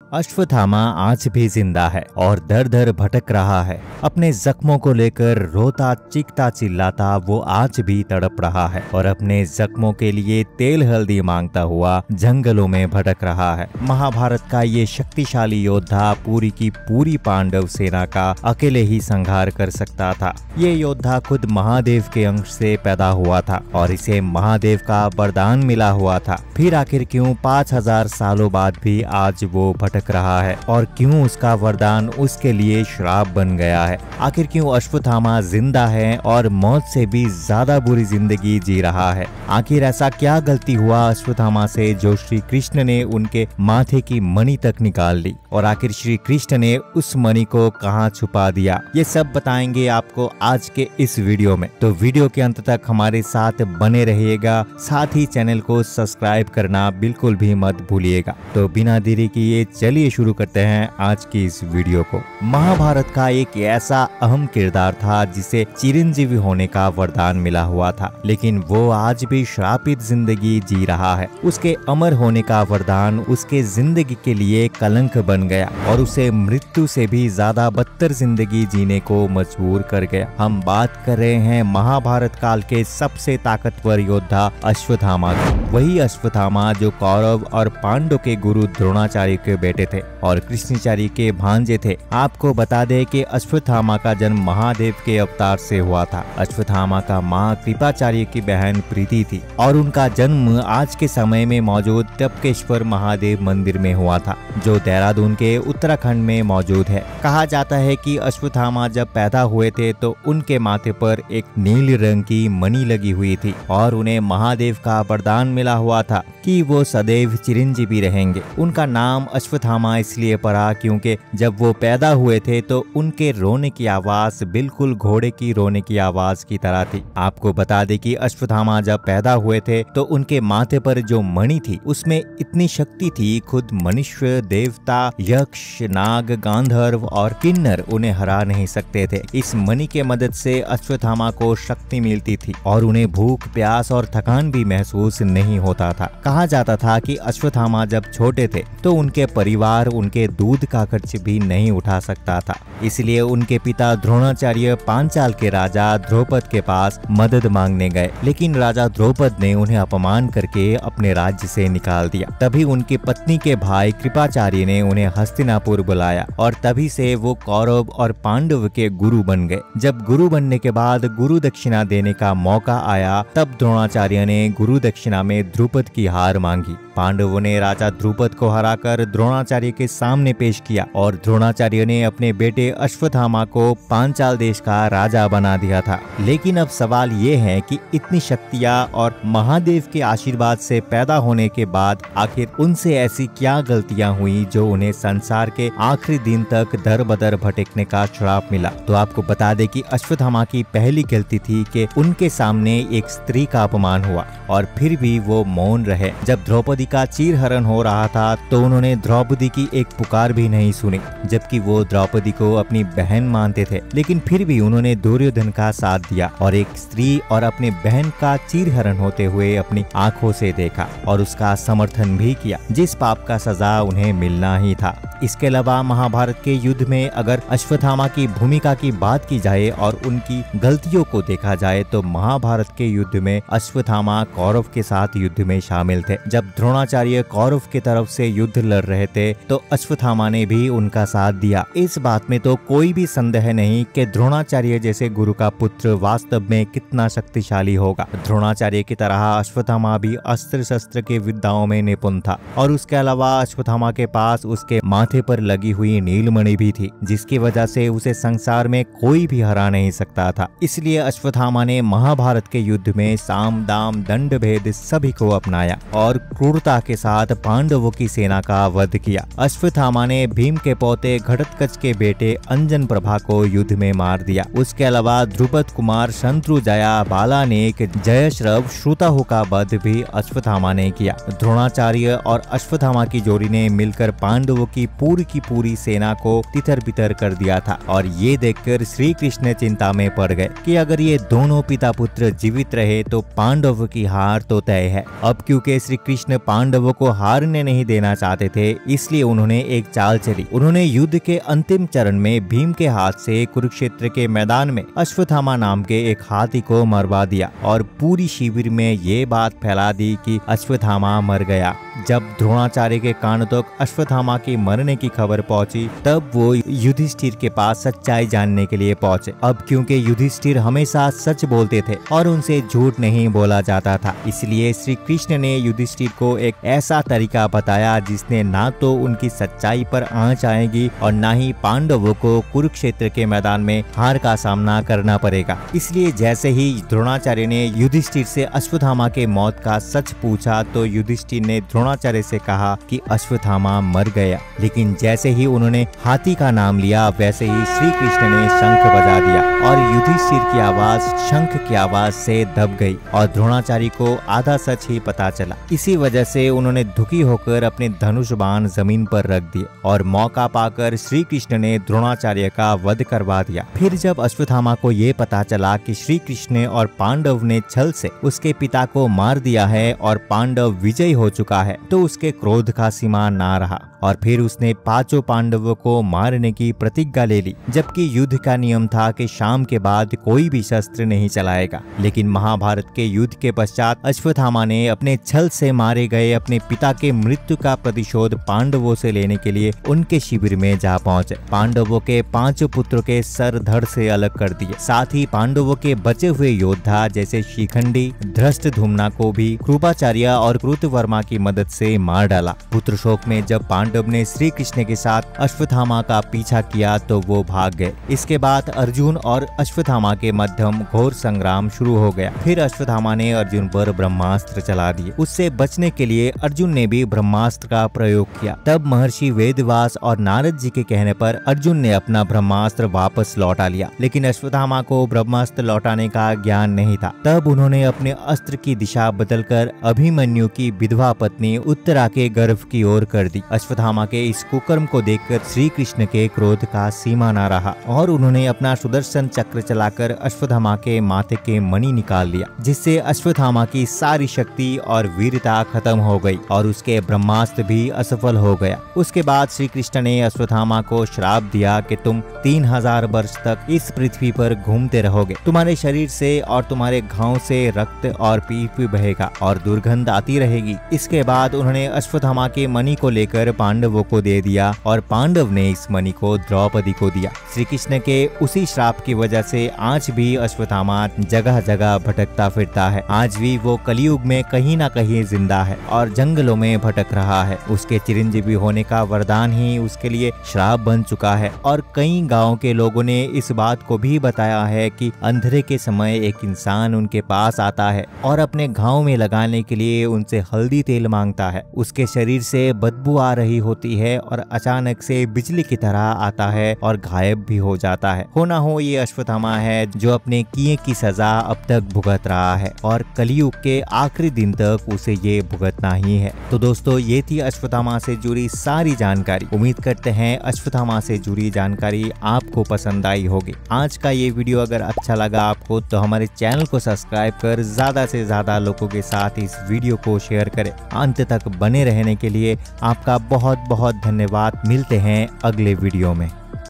अश्वत्थामा आज भी जिंदा है और दर दर भटक रहा है। अपने जख्मों को लेकर रोता चीखता चिल्लाता वो आज भी तड़प रहा है और अपने जख्मों के लिए तेल हल्दी मांगता हुआ जंगलों में भटक रहा है। महाभारत का ये शक्तिशाली योद्धा पूरी की पूरी पांडव सेना का अकेले ही संहार कर सकता था। ये योद्धा खुद महादेव के अंश से पैदा हुआ था और इसे महादेव का वरदान मिला हुआ था। फिर आखिर क्यों 5000 सालों बाद भी आज वो भटक रहा है और क्यों उसका वरदान उसके लिए श्राप बन गया है? आखिर क्यों अश्वत्थामा जिंदा है और मौत से भी ज्यादा बुरी जिंदगी जी रहा है? आखिर ऐसा क्या गलती हुआ अश्वत्थामा से जो श्री कृष्ण ने उनके माथे की मणि तक निकाल ली और आखिर श्री कृष्ण ने उस मणि को कहां छुपा दिया? ये सब बताएंगे आपको आज के इस वीडियो में, तो वीडियो के अंत तक हमारे साथ बने रहिएगा। साथ ही चैनल को सब्सक्राइब करना बिल्कुल भी मत भूलिएगा। तो बिना देरी किए चलिए शुरू करते हैं आज की इस वीडियो को। महाभारत का एक ऐसा अहम किरदार था जिसे चिरंजीवी होने का वरदान मिला हुआ था, लेकिन वो आज भी श्रापित जिंदगी जी रहा है। उसके अमर होने का वरदान उसके जिंदगी के लिए कलंक बन गया और उसे मृत्यु से भी ज्यादा बदतर जिंदगी जीने को मजबूर कर गया। हम बात कर रहे हैं महाभारत काल के सबसे ताकतवर योद्धा अश्वत्थामा की। वही अश्वत्थामा जो कौरव और पांडव के गुरु द्रोणाचार्य के बेटे थे और कृष्णाचार्य के भांजे थे। आपको बता दें कि अश्वत्थामा का जन्म महादेव के अवतार से हुआ था। अश्वत्थामा का मां कृपाचार्य की बहन प्रीति थी और उनका जन्म आज के समय में मौजूद टपकेश्वर महादेव मंदिर में हुआ था, जो देहरादून के उत्तराखंड में मौजूद है। कहा जाता है कि अश्वत्थामा जब पैदा हुए थे तो उनके माथे पर एक नीले रंग की मणि लगी हुई थी और उन्हें महादेव का वरदान मिला हुआ था कि वो सदैव चिरंजीवी रहेंगे। उनका नाम अश्वत्थामा इसलिए पड़ा क्योंकि जब वो पैदा हुए थे तो उनके रोने की आवाज बिल्कुल घोड़े की रोने की आवाज की तरह थी। आपको बता दें कि अश्वत्थामा जब पैदा हुए थे तो उनके माथे पर जो मणि थी उसमें इतनी शक्ति थी, खुद मनुष्य, देवता, यक्ष, नाग, गांधर्व और किन्नर उन्हें हरा नहीं सकते थे। इस मणि के मदद से अश्वत्थामा को शक्ति मिलती थी और उन्हें भूख, प्यास और थकान भी महसूस नहीं होता था। कहा जाता था कि अश्वत्थामा जब छोटे थे तो उनके परिवार उनके दूध का खर्च भी नहीं उठा सकता था, इसलिए उनके पिता द्रोणाचार्य पांचाल के राजा द्रौपद के पास मदद मांगने गए, लेकिन राजा द्रौपद ने उन्हें अपमान करके अपने राज्य से निकाल दिया। तभी उनकी पत्नी के भाई कृपाचार्य ने उन्हें हस्तिनापुर बुलाया और तभी से वो कौरव और पांडव के गुरु बन गए। जब गुरु बनने के बाद गुरु दक्षिणा देने का मौका आया तब द्रोणाचार्य ने गुरु दक्षिणा में द्रुपद की हार मांगी। पांडवों ने राजा द्रुपद को हराकर द्रोणाचार्य के सामने पेश किया और द्रोणाचार्य ने अपने बेटे अश्वत्थामा को पांचाल देश का राजा बना दिया था। लेकिन अब सवाल ये है कि इतनी शक्तियां और महादेव के आशीर्वाद से पैदा होने के बाद आखिर उनसे ऐसी क्या गलतियां हुई जो उन्हें संसार के आखिरी दिन तक दर बदर भटकने का श्राप मिला? तो आपको बता दें कि अश्वत्थामा की पहली गलती थी कि उनके सामने एक स्त्री का अपमान हुआ और फिर भी वो मौन रहे। जब द्रौपदी का चीरहरण हो रहा था तो उन्होंने द्रौपदी की एक पुकार भी नहीं सुनी, जबकि वो द्रौपदी को अपनी बहन मानते थे, लेकिन फिर भी उन्होंने दुर्योधन का साथ दिया और एक स्त्री और अपने बहन का चीरहरण होते हुए अपनी आंखों से देखा और उसका समर्थन भी किया, जिस पाप का सजा उन्हें मिलना ही था। इसके अलावा महाभारत के युद्ध में अगर अश्वत्थामा की भूमिका की बात की जाए और उनकी गलतियों को देखा जाए तो महाभारत के युद्ध में अश्वत्थामा कौरव के साथ युद्ध में शामिल थे। जब द्रोणाचार्य कौरव की तरफ से युद्ध लड़ रहे थे तो अश्वत्थामा ने भी उनका साथ दिया। इस बात में तो कोई भी संदेह नहीं कि द्रोणाचार्य जैसे गुरु का पुत्र वास्तव में कितना शक्तिशाली होगा। द्रोणाचार्य की तरह अश्वत्थामा भी अस्त्र शस्त्र के विद्याओं में निपुण था और उसके अलावा अश्वत्थामा के पास उसके माथे पर लगी हुई नीलमणि भी थी, जिसकी वजह से उसे संसार में कोई भी हरा नहीं सकता था। इसलिए अश्वत्थामा ने महाभारत के युद्ध में साम, दाम, दंड भेद सभी को अपनाया और क्रूरता के साथ पांडवों की सेना का वध किया। अश्वत्थामा ने भीम के पोते घटोत्कच के बेटे अंजन प्रभा को युद्ध में मार दिया। उसके अलावा द्रुपद कुमार, शत्रुंजया, बालानेक, जयश्रव, श्रुताहु का वध भी अश्वत्थामा ने किया। द्रोणाचार्य और अश्वत्थामा की जोड़ी ने मिलकर पांडवों की पूरी सेना को तितर बितर कर दिया था और ये देखकर श्री कृष्ण चिंता में पड़ गए कि अगर ये दोनों पिता पुत्र जीवित रहे तो पांडवों की हार तो तय है। अब क्योंकि श्री कृष्ण पांडवों को हारने नहीं देना चाहते थे, इसलिए उन्होंने एक चाल चली। उन्होंने युद्ध के अंतिम चरण में भीम के हाथ से कुरुक्षेत्र के मैदान में अश्वत्थामा नाम के एक हाथी को मरवा दिया और पूरी शिविर में ये बात फैला दी कि अश्वत्थामा मर गया। जब द्रोणाचार्य के कान तक अश्वत्थामा के मरने की खबर पहुंची, तब वो युधिष्ठिर के पास सच्चाई जानने के लिए पहुंचे। अब क्योंकि युधिष्ठिर हमेशा सच बोलते थे और उनसे झूठ नहीं बोला जाता था, इसलिए श्री कृष्ण ने युधिष्ठिर को एक ऐसा तरीका बताया जिसने ना तो उनकी सच्चाई पर आंच आएगी और ना ही पांडवों को कुरुक्षेत्र के मैदान में हार का सामना करना पड़ेगा। इसलिए जैसे ही द्रोणाचार्य ने युधिष्ठिर से अश्वत्थामा के मौत का सच पूछा तो युधिष्ठिर ने द्रोणाचार्य से कहा कि अश्वत्थामा मर गया। लेकिन जैसे ही उन्होंने हाथी का नाम लिया वैसे ही श्री कृष्ण ने शंख बजा दिया और युधिष्ठिर की आवाज शंख की आवाज से दब गई और द्रोणाचार्य को आधा सच ही पता चला। इसी वजह से उन्होंने दुखी होकर अपने धनुष बाण जमीन पर रख दिए और मौका पाकर श्री कृष्ण ने द्रोणाचार्य का वध करवा दिया। फिर जब अश्वत्थामा को ये पता चला कि श्री कृष्ण और पांडव ने छल से उसके पिता को मार दिया है और पांडव विजयी हो चुका है, तो उसके क्रोध का सीमा ना रहा और फिर उसने पांचों पांडवों को मारने की प्रतिज्ञा ले ली। जबकि युद्ध का नियम था कि शाम के बाद कोई भी शस्त्र नहीं चलाएगा। लेकिन महाभारत के युद्ध के पश्चात अश्वत्थामा ने अपने छल से मारे गए अपने पिता के मृत्यु का प्रतिशोध पांडवों से लेने के लिए उनके शिविर में जा पहुंचे। पांडवों के 5 पुत्रों के सर धड़ से अलग कर दिए। साथ ही पांडवों के बचे हुए योद्धा जैसे शिखंडी, धृष्टद्युम्न को भी कृपाचार्य और कृतवर्मा की मदद से मार डाला। पुत्र शोक में जब पांडव ने श्री कृष्ण के साथ अश्वत्थामा का पीछा किया तो वो भाग गए। इसके बाद अर्जुन और अश्वत्थामा के मध्यम घोर संग्राम शुरू हो गया। फिर अश्वत्थामा ने अर्जुन पर ब्रह्मास्त्र चला दिए। उससे बचने के लिए अर्जुन ने भी ब्रह्मास्त्र का प्रयोग किया। तब महर्षि वेदव्यास और नारद जी के कहने पर अर्जुन ने अपना ब्रह्मास्त्र वापस लौटा लिया। लेकिन अश्वत्थामा को ब्रह्मास्त्र लौटाने का ज्ञान नहीं था। तब उन्होंने अपने अस्त्र की दिशा बदलकर अभिमन्यु की विधवा पत्नी उत्तरा के गर्भ की ओर कर दी। अश्वत्थामा के इस कुकर्म को देखकर श्री कृष्ण के क्रोध का सीमा न रहा और उन्होंने अपना सुदर्शन चक्र चलाकर अश्वत्थामा के माथे के मणि निकाल लिया, जिससे अश्वत्थामा की सारी शक्ति और वीरता खत्म हो गई और उसके ब्रह्मास्त्र भी असफल हो गया। उसके बाद श्री कृष्ण ने अश्वत्थामा को श्राप दिया कि तुम 3000 वर्ष तक इस पृथ्वी पर घूमते रहोगे। तुम्हारे शरीर से और तुम्हारे घाव से रक्त और पीप बहेगा और दुर्गंध आती रहेगी। इसके बाद उन्होंने अश्वत्थामा के मणि को लेकर पांडवों को दे दिया और पांडव ने इस मणि को द्रौपदी को दिया। श्री कृष्ण के उसी श्राप की वजह से आज भी अश्वत्थामा जगह जगह भटकता फिरता है। आज भी वो कलयुग में कहीं ना कहीं जिंदा है और जंगलों में भटक रहा है। उसके चिरंजीवी होने का वरदान ही उसके लिए श्राप बन चुका है और कई गाँव के लोगों ने इस बात को भी बताया है कि अंधेरे के समय एक इंसान उनके पास आता है और अपने घाव में लगाने के लिए उनसे हल्दी तेल मांगता है। उसके शरीर से बदबू आ रही होती है और अचानक से बिजली की तरह आता है और गायब भी हो जाता है। हो ना हो ये अश्वत्थामा है जो अपने किए की सजा अब तक भुगत रहा है और कलयुग के आखिरी दिन तक उसे ये भुगतना ही है। तो दोस्तों ये थी अश्वत्थामा से जुड़ी सारी जानकारी। उम्मीद करते हैं अश्वत्थामा से जुड़ी जानकारी आपको पसंद आई होगी। आज का ये वीडियो अगर अच्छा लगा आपको तो हमारे चैनल को सब्सक्राइब कर ज्यादा से ज्यादा लोगों के साथ इस वीडियो को शेयर करें। अंत तक बने रहने के लिए आपका बहुत बहुत धन्यवाद। मिलते हैं अगले वीडियो में।